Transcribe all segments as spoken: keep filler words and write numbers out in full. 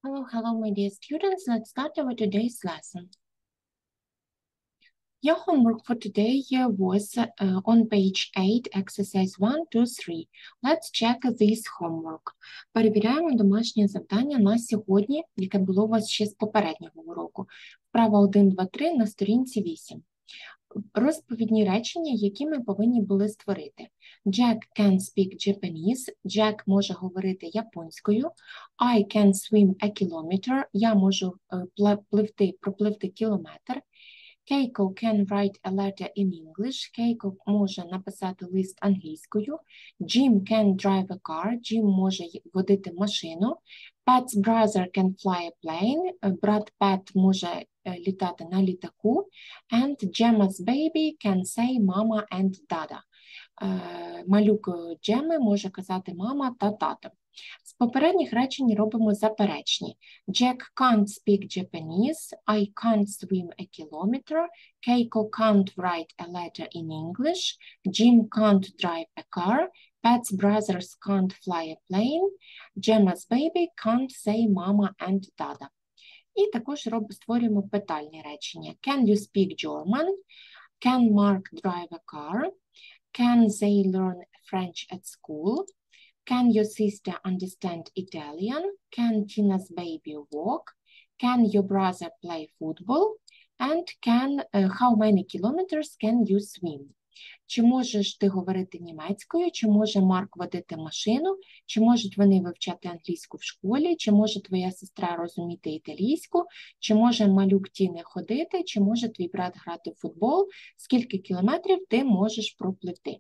Hello, hello, my dear students. Let's start our today's lesson. Your homework for today uh, was uh, on page eight, exercise one, two, three. Let's check this homework. Перевіряємо домашнє завдання на сьогодні, яке було у вас ще з попереднього уроку. Вправа один, два, три на сторінці вісім. Розповідні речення, які ми повинні були створити. Jack can speak Japanese. Jack може говорити японською. I can swim a kilometer. Я можу пливти, пропливти кілометр. Keiko can write a letter in English. Keiko може написати лист англійською. Jim can drive a car. Jim може водити машину. Pat's brother can fly a plane. Брат Пет може літати на літаку. And Gemma's baby can say mama and dada. Малюк Джеми може казати мама та тато. З попередніх речень робимо заперечні. Jack can't speak Japanese. I can't swim a kilometer. Keiko can't write a letter in English. Jim can't drive a car. Pat's brothers can't fly a plane. Gemma's baby can't say mama and dada. І також створюємо питальні речення. Can you speak German? Can Mark drive a car? Can they learn French at school? Can your sister understand Italian? Can Tina's baby walk? Can your brother play football? And can uh, how many kilometers can you swim? Чи можеш ти говорити німецькою, чи може Марк водити машину, чи можуть вони вивчати англійську в школі, чи може твоя сестра розуміти італійську, чи може малюк Тіни ходити, чи може твій брат грати в футбол, скільки кілометрів ти можеш пропливти.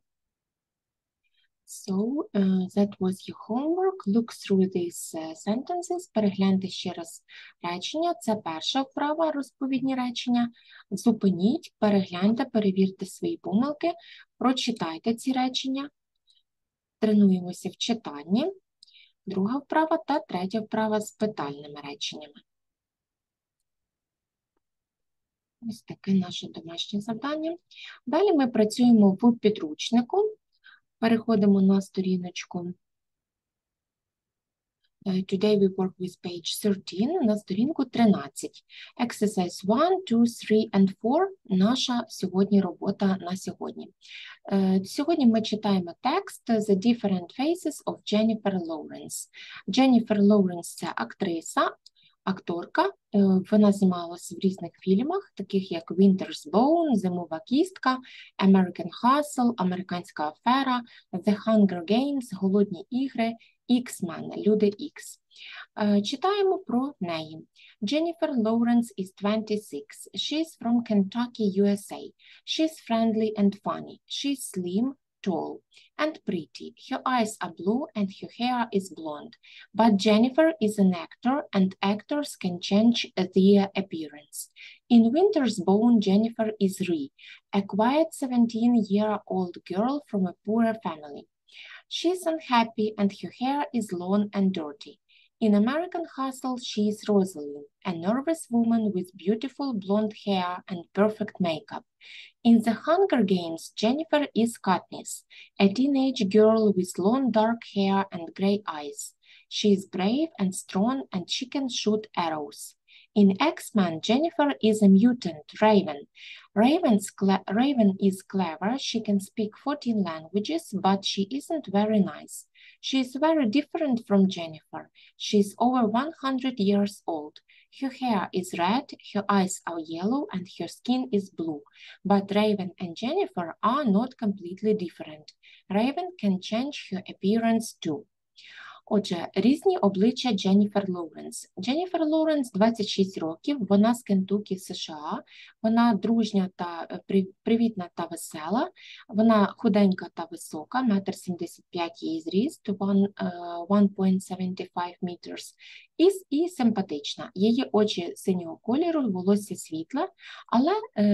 So, uh, that was your homework. Look through these uh, sentences. Перегляньте ще раз речення. Це перша вправа, розповідні речення. Зупиніть, перегляньте, перевірте свої помилки, прочитайте ці речення. Тренуємося в читанні. Друга вправа та третя вправа з питальними реченнями. Ось таке наше домашнє завдання. Далі ми працюємо в підручнику. Переходимо на сторіночку. Today we work with page thirteen, на сторінку тринадцять. Exercise one, two, three and four – наша сьогодні робота на сьогодні. Сьогодні ми читаємо текст The Different Faces of Jennifer Lawrence. Jennifer Lawrence – це актриса, акторка. Вона знімалася в різних фільмах, таких як Winter's Bone, Зимова кістка, American Hustle, Американська афера, The Hunger Games, Голодні ігри, X-Men, Люди Ікс. Читаємо про неї. Jennifer Lawrence is twenty-six. She's from Kentucky, ю ес ей. She's friendly and funny. She's slim, tall and pretty. Her eyes are blue and her hair is blonde. But Jennifer is an actor and actors can change their appearance. In Winter's Bone, Jennifer is Rhea, a quiet seventeen-year-old girl from a poorer family. She's unhappy and her hair is long and dirty. In American Hustle, she is Rosalind, a nervous woman with beautiful blonde hair and perfect makeup. In The Hunger Games, Jennifer is Katniss, a teenage girl with long dark hair and gray eyes. She is brave and strong and she can shoot arrows. In X-Men, Jennifer is a mutant, Raven. Raven's Raven is clever, she can speak fourteen languages, but she isn't very nice. She is very different from Jennifer. She is over one hundred years old. Her hair is red, her eyes are yellow, and her skin is blue. But Raven and Jennifer are not completely different. Raven can change her appearance too. Отже, різні обличчя Дженніфер Лоуренс. Дженніфер Лоуренс двадцять шість років, вона з Кентукі, США, вона дружня та привітна та весела, вона худенька та висока, метр сімдесят п'ять її зріст, one point seven five meters, і, і симпатична. Її очі синього кольору, волосся світле, але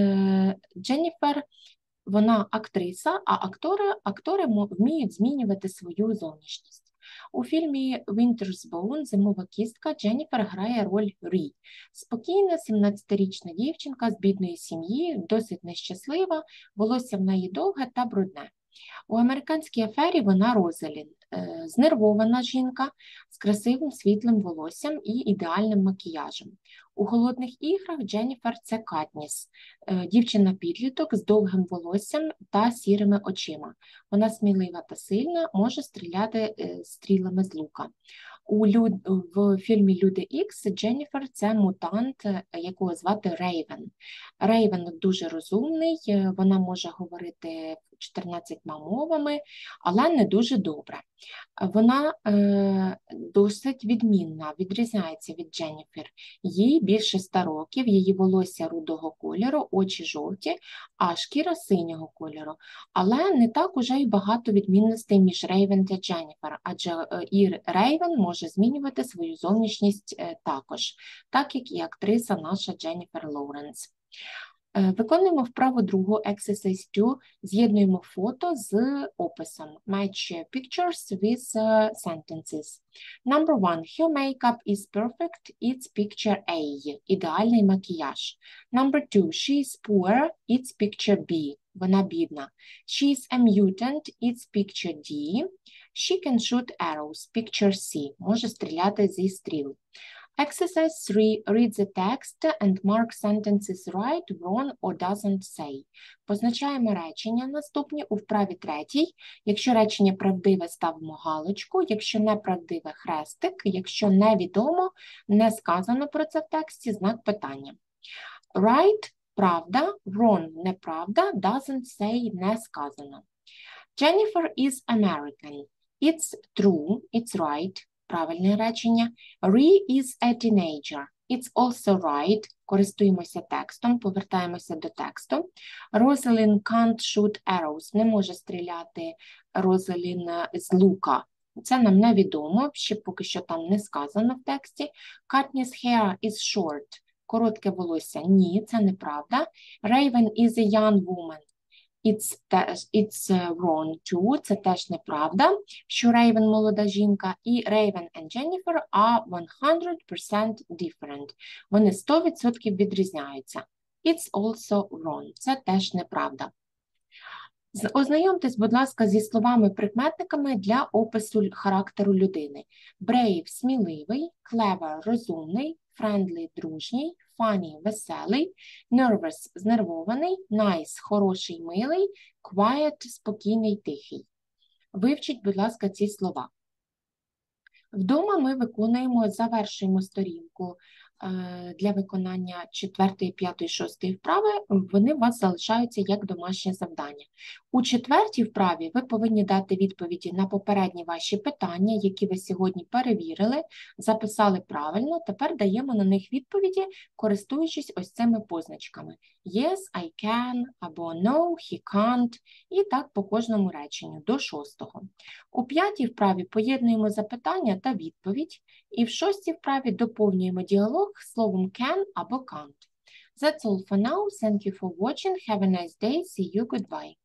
е, Дженніфер, вона актриса, а актори, актори вміють змінювати свою зовнішність. У фільмі Winter's Bone «Зимова кістка» Дженніфер грає роль Рі. Спокійна, сімнадцятирічна дівчинка з бідної сім'ї, досить нещаслива, волосся в неї довге та брудне. У американській афері вона Розалін, знервована жінка з красивим світлим волоссям і ідеальним макіяжем. У «Холодних іграх» Дженніфер – це Катніс, дівчина-підліток з довгим волоссям та сірими очима. Вона смілива та сильна, може стріляти стрілами з лука. У люд... В фільмі «Люди Ікс» Дженніфер – це мутант, якого звати Рейвен. Рейвен дуже розумний, вона може говорити чотирнадцятьма мовами, але не дуже добре. Вона е, досить відмінна, відрізняється від Дженніфер. Їй більше ста років, її волосся рудого кольору, очі жовті, а шкіра синього кольору. Але не так уже й багато відмінностей між Рейвен та Дженніфер, адже е, і Рейвен може змінювати свою зовнішність е, також, так як і актриса наша Дженніфер Лоуренс. Виконуємо вправу другу, exercise two, з'єднуємо фото з описом. Match pictures with uh, sentences. Number one, her makeup is perfect, it's picture A, ідеальний макіяж. Number two, she is poor, it's picture B, вона бідна. She is a mutant, it's picture D. She can shoot arrows, picture C, може стріляти зі стріл. Exercise three. Read the text and mark sentences right, wrong or doesn't say. Позначаємо речення наступні у вправі третій. Якщо речення правдиве, ставимо галочку, якщо неправдиве – хрестик, якщо невідомо, не сказано про це в тексті – знак питання. Right – правда, wrong – неправда, doesn't say – не сказано. Jennifer is American. It's true, it's right. Правильне речення. Ree is a teenager. It's also right. Користуємося текстом, повертаємося до тексту. Rosalind can't shoot arrows. Не може стріляти Розалін з лука. Це нам невідомо, ще поки що там не сказано в тексті. Katniss hair is short. Коротке волосся. Ні, це неправда. Raven is a young woman. It's, it's wrong too, це теж неправда, що Raven – молода жінка, і Raven and Jennifer are one hundred percent different. Вони сто відсотків відрізняються. It's also wrong, це теж неправда. Ознайомтесь, будь ласка, зі словами-прикметниками для опису характеру людини. Brave – сміливий, clever – розумний, friendly – дружній, funny – веселий, nervous – знервований, nice – хороший, милий, quiet – спокійний, тихий. Вивчіть, будь ласка, ці слова. Вдома ми виконуємо, завершуємо сторінку для виконання четвертої, п'ятої, шостої вправи, вони у вас залишаються як домашнє завдання. У четвертій вправі ви повинні дати відповіді на попередні ваші питання, які ви сьогодні перевірили, записали правильно, тепер даємо на них відповіді, користуючись ось цими позначками. Yes, I can, або no, he can't, і так по кожному реченню, до шостого. У п'ятій вправі поєднуємо запитання та відповідь, і в шостій вправі доповнюємо діалог словом can або can't. That's all for now. Thank you for watching. Have a nice day. See you. Goodbye.